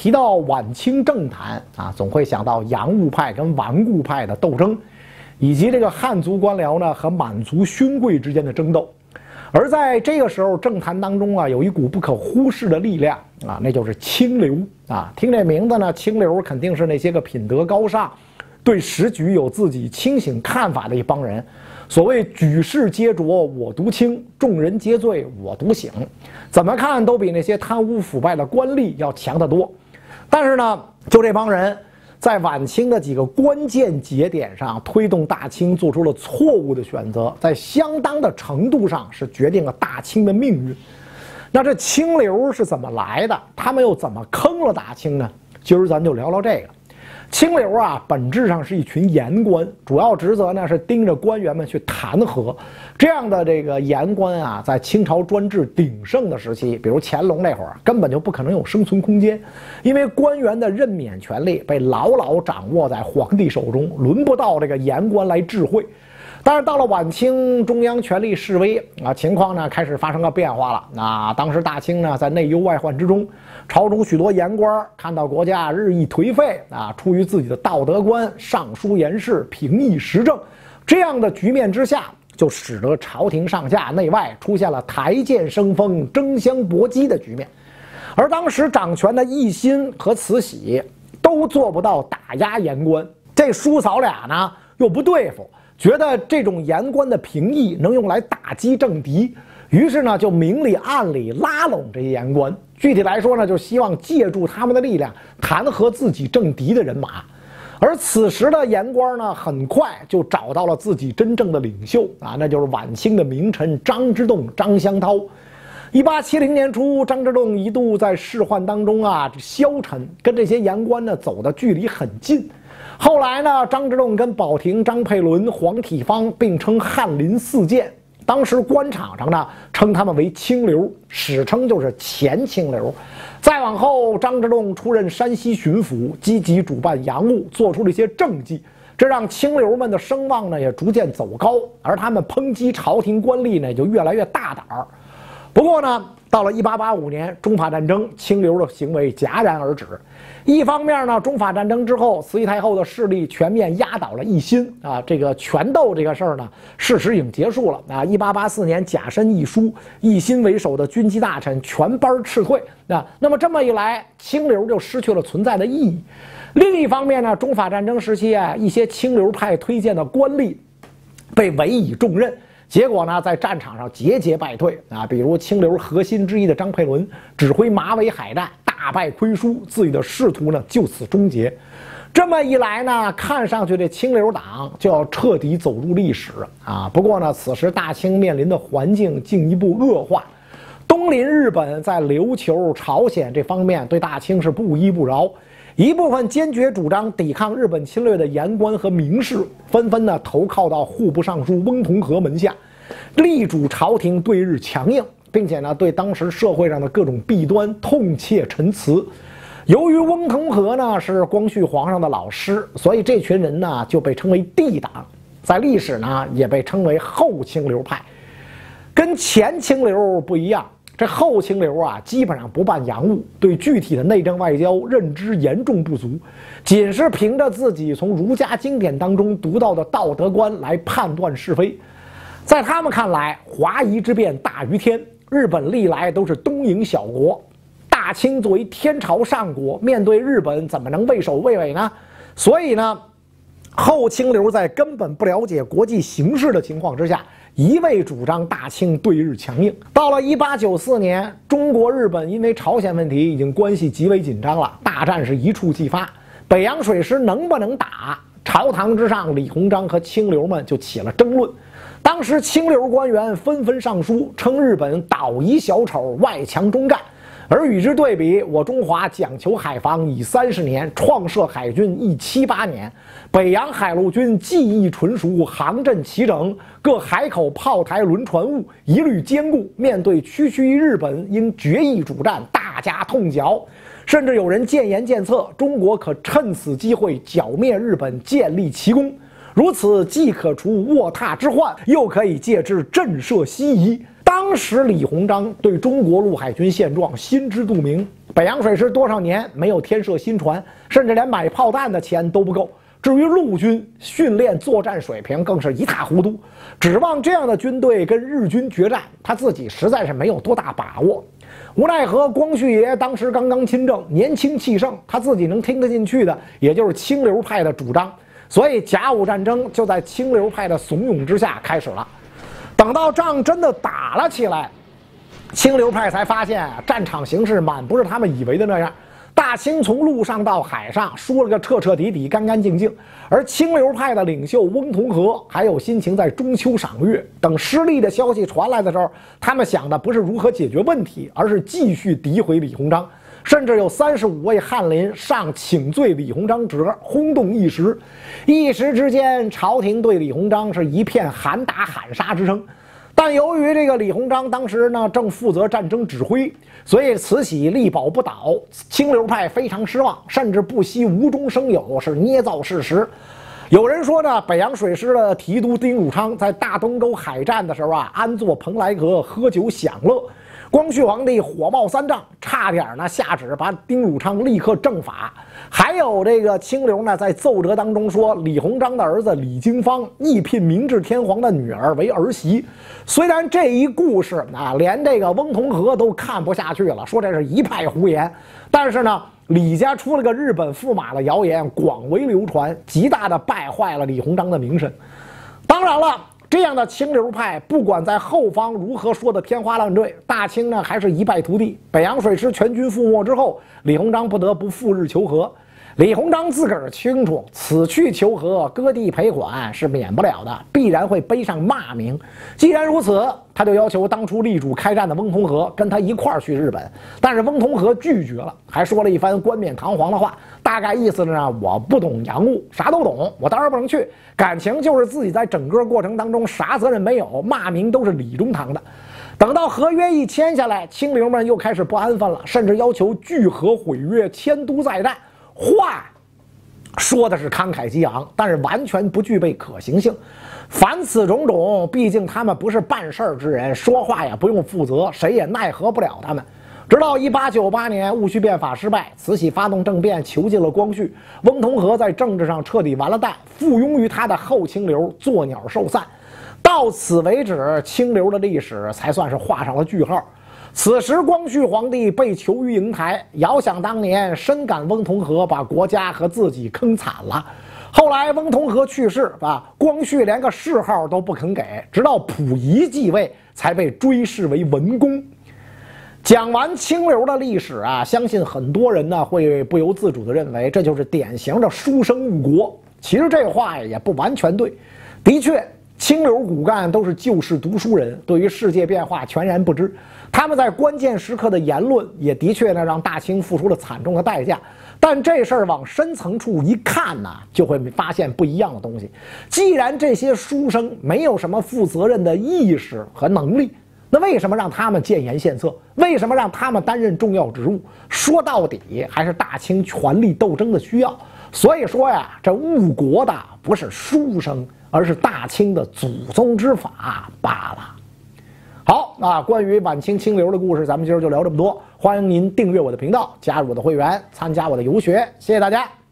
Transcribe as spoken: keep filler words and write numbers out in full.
提到晚清政坛啊，总会想到洋务派跟顽固派的斗争，以及这个汉族官僚呢和满族勋贵之间的争斗。而在这个时候，政坛当中啊，有一股不可忽视的力量啊，那就是清流啊。听这名字呢，清流肯定是那些个品德高尚、对时局有自己清醒看法的一帮人。所谓举世皆浊我独清，众人皆醉我独醒，怎么看都比那些贪污腐败的官吏要强得多。但是呢，就这帮人在晚清的几个关键节点上，推动大清做出了错误的选择，在相当的程度上是决定了大清的命运。那这清流是怎么来的？他们又怎么坑了大清呢？今儿咱就聊聊这个。清流啊，本质上是一群言官，主要职责呢是盯着官员们去弹劾。这样的这个言官啊，在清朝专制鼎盛的时期，比如乾隆那会儿，根本就不可能有生存空间，因为官员的任免权力被牢牢掌握在皇帝手中，轮不到这个言官来智慧。但是到了晚清，中央权力式微啊，情况呢开始发生了变化了。那当时大清呢在内忧外患之中，朝中许多言官看到国家日益颓废啊，出于自己的道德观，上书言事，平议时政，这样的局面之下，就使得朝廷上下内外出现了台剑生锋、争相搏击的局面。而当时掌权的奕欣和慈禧都做不到打压言官，这叔嫂俩呢又不对付，觉得这种言官的评议能用来打击政敌，于是呢就明里暗里拉拢这些言官。具体来说呢，就希望借助他们的力量弹劾自己政敌的人马。而此时的言官呢，很快就找到了自己真正的领袖啊，那就是晚清的名臣张之洞、张襄涛。一八七零年初，张之洞一度在仕宦当中啊消沉，跟这些言官呢走的距离很近。后来呢，张之洞跟宝廷、张佩伦、黄体芳并称翰林四剑。当时官场上呢称他们为清流，史称就是前清流。再往后，张之洞出任山西巡抚，积极主办洋务，做出了一些政绩，这让清流们的声望呢也逐渐走高，而他们抨击朝廷官吏呢也就越来越大胆儿。不过呢，到了一八八五年中法战争，清流的行为戛然而止。一方面呢，中法战争之后，慈禧太后的势力全面压倒了奕欣啊，这个权斗这个事儿呢，事实已经结束了啊。一八八四年甲申一书，奕欣为首的军机大臣全班撤退啊。那么这么一来，清流就失去了存在的意义。另一方面呢，中法战争时期啊，一些清流派推荐的官吏被委以重任。结果呢，在战场上节节败退啊，比如清流核心之一的张佩伦指挥马尾海战大败亏输，自己的仕途呢就此终结。这么一来呢，看上去这清流党就要彻底走入历史啊。不过呢，此时大清面临的环境进一步恶化，东邻日本在琉球、朝鲜这方面对大清是不依不饶。一部分坚决主张抵抗日本侵略的言官和名士，纷纷呢投靠到户部尚书翁同龢门下，力主朝廷对日强硬，并且呢对当时社会上的各种弊端痛切陈词。由于翁同龢呢是光绪皇上的老师，所以这群人呢就被称为帝党，在历史呢也被称为后清流派。跟前清流不一样，这后清流啊，基本上不办洋务，对具体的内政外交认知严重不足，仅是凭着自己从儒家经典当中读到的道德观来判断是非。在他们看来，华夷之变大于天，日本历来都是东瀛小国，大清作为天朝上国，面对日本怎么能畏首畏尾呢？所以呢，后清流在根本不了解国际形势的情况之下，一味主张大清对日强硬。到了一八九四年，中国日本因为朝鲜问题已经关系极为紧张了，大战是一触即发。北洋水师能不能打？朝堂之上，李鸿章和清流们就起了争论。当时清流官员纷纷上书，称日本岛夷小丑，外强中干。而与之对比，我中华讲求海防已三十年，创设海军亦七八年，北洋海陆军技艺纯熟，航阵齐整，各海口炮台轮船坞一律坚固。面对区区日本，应决一主战，大加痛剿。甚至有人建言建策，中国可趁此机会剿灭日本，建立奇功。如此既可除卧榻之患，又可以借之震慑西夷。当时李鸿章对中国陆海军现状心知肚明， 北洋水师多少年没有添设新船，甚至连买炮弹的钱都不够。至于陆军训练作战水平更是一塌糊涂，指望这样的军队跟日军决战，他自己实在是没有多大把握。无奈何光绪爷当时刚刚亲政，年轻气盛，他自己能听得进去的也就是清流派的主张，所以甲午战争就在清流派的怂恿之下开始了。等到仗真的打了起来，清流派才发现战场形势满不是他们以为的那样。大清从陆上到海上输了个彻彻底底、干干净净，而清流派的领袖翁同龢还有心情在中秋赏月。等失利的消息传来的时候，他们想的不是如何解决问题，而是继续诋毁李鸿章，甚至有三十五位翰林上请罪李鸿章折，轰动一时。一时之间，朝廷对李鸿章是一片喊打喊杀之声。但由于这个李鸿章当时呢正负责战争指挥，所以慈禧力保不倒，清流派非常失望，甚至不惜无中生有，是捏造事实。有人说呢，北洋水师的提督丁汝昌在大东沟海战的时候啊，安坐蓬莱阁喝酒享乐。光绪皇帝火冒三丈，差点呢下旨把丁汝昌立刻正法。还有这个清流呢，在奏折当中说，李鸿章的儿子李经方亦聘明治天皇的女儿为儿媳。虽然这一故事啊，连这个翁同龢都看不下去了，说这是一派胡言，但是呢，李家出了个日本驸马的谣言，广为流传，极大的败坏了李鸿章的名声。当然了，这样的清流派，不管在后方如何说的天花乱坠，大清呢还是一败涂地。北洋水师全军覆没之后，李鸿章不得不赴日求和。李鸿章自个儿清楚，此去求和，割地赔款是免不了的，必然会背上骂名。既然如此，他就要求当初力主开战的翁同龢跟他一块儿去日本。但是翁同龢拒绝了，还说了一番冠冕堂皇的话，大概意思呢，我不懂洋务，啥都懂，我当然不能去。感情就是自己在整个过程当中啥责任没有，骂名都是李中堂的。等到合约一签下来，清流们又开始不安分了，甚至要求聚合毁约，迁都再战。话说的是慷慨激昂，但是完全不具备可行性。凡此种种，毕竟他们不是办事儿之人，说话也不用负责，谁也奈何不了他们。直到一八九八年戊戌变法失败，慈禧发动政变，囚禁了光绪，翁同龢在政治上彻底完了蛋，附庸于他的后清流，作鸟兽散。到此为止，清流的历史才算是画上了句号。此时光绪皇帝被囚于瀛台，遥想当年深感翁同龢把国家和自己坑惨了。后来翁同龢去世啊，光绪连个谥号都不肯给，直到溥仪继位才被追谥为文公。讲完清流的历史啊，相信很多人呢会不由自主地认为这就是典型的书生误国。其实这话也不完全对，的确。清流骨干都是旧式读书人，对于世界变化全然不知。他们在关键时刻的言论也的确呢让大清付出了惨重的代价。但这事儿往深层处一看呢，就会发现不一样的东西。既然这些书生没有什么负责任的意识和能力，那为什么让他们建言献策？为什么让他们担任重要职务？说到底还是大清权力斗争的需要。所以说呀，这误国的不是书生，而是大清的祖宗之法罢了。好，那关于晚清清流的故事，咱们今儿就聊这么多。欢迎您订阅我的频道，加入我的会员，参加我的游学，谢谢大家。